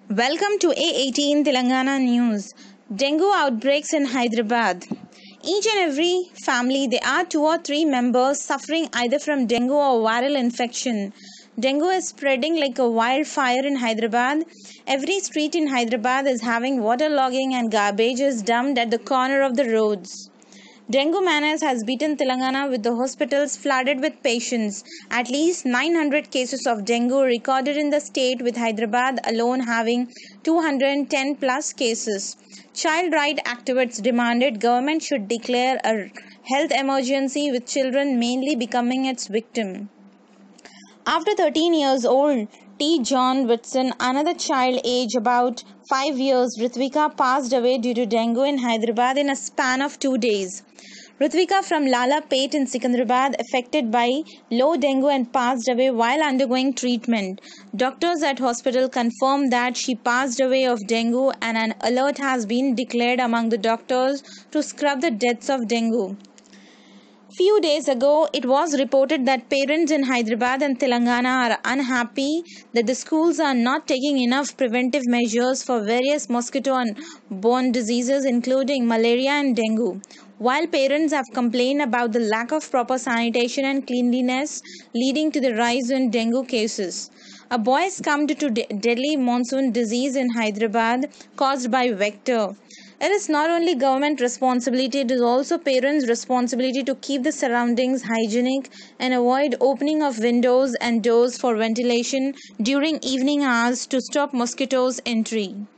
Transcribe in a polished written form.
Welcome to A18 Telangana News. Dengue outbreaks in Hyderabad. Each and every family, there are 2 or 3 members suffering either from dengue or viral infection. Dengue is spreading like a wildfire in Hyderabad. Every street in Hyderabad is having waterlogging and garbage is dumped at the corner of the roads. Dengue menace has beaten Telangana with the hospitals flooded with patients. At least 900 cases of dengue recorded in the state, with Hyderabad alone having 210 plus cases. Child rights activists demanded government should declare a health emergency, with children mainly becoming its victim. After 13 years old T. John Whitson, another child aged about 5 years, Ritvika, passed away due to dengue in Hyderabad in a span of 2 days. Ritvika from Lala Pet in Secunderabad affected by low dengue and passed away while undergoing treatment. Doctors at hospital confirmed that she passed away of dengue, and an alert has been declared among the doctors to scrub the deaths of dengue. Few days ago, it was reported that parents in Hyderabad and Telangana are unhappy that the schools are not taking enough preventive measures for various mosquito and borne diseases including malaria and dengue. While parents have complained about the lack of proper sanitation and cleanliness leading to the rise in dengue cases. A boy succumbed to deadly monsoon disease in Hyderabad caused by vector. It is not only government responsibility, it is also parents' responsibility to keep the surroundings hygienic and avoid opening of windows and doors for ventilation during evening hours to stop mosquitoes' entry.